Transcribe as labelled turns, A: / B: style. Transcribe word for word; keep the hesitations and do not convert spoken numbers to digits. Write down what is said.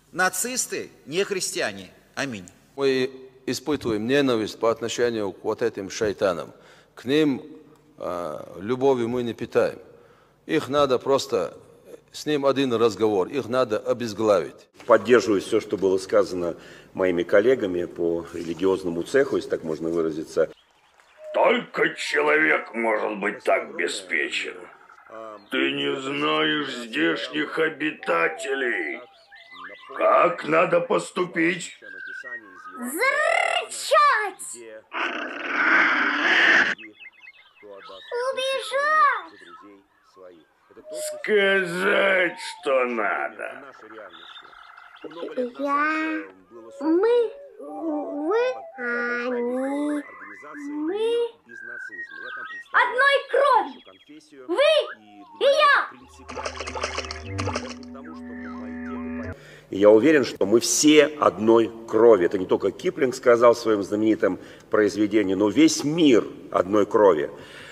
A: Нацисты не христиане. Аминь.
B: Мы испытываем ненависть по отношению к вот этим шайтанам. К ним э, любовью мы не питаем. Их надо просто, с ним один разговор, их надо обезглавить.
C: Поддерживаю все, что было сказано моими коллегами по религиозному цеху, если так можно выразиться.
D: Только человек может быть так обеспечен. Ты не знаешь здешних обитателей. Как надо поступить?
E: Зарычать! Убежать!
D: Сказать, что надо.
E: Я... Мы... Вы... Они... Мы... Одной крови! Вы и я!
C: И я уверен, что мы все одной крови. Это не только Киплинг сказал в своем знаменитом произведении, но весь мир одной крови.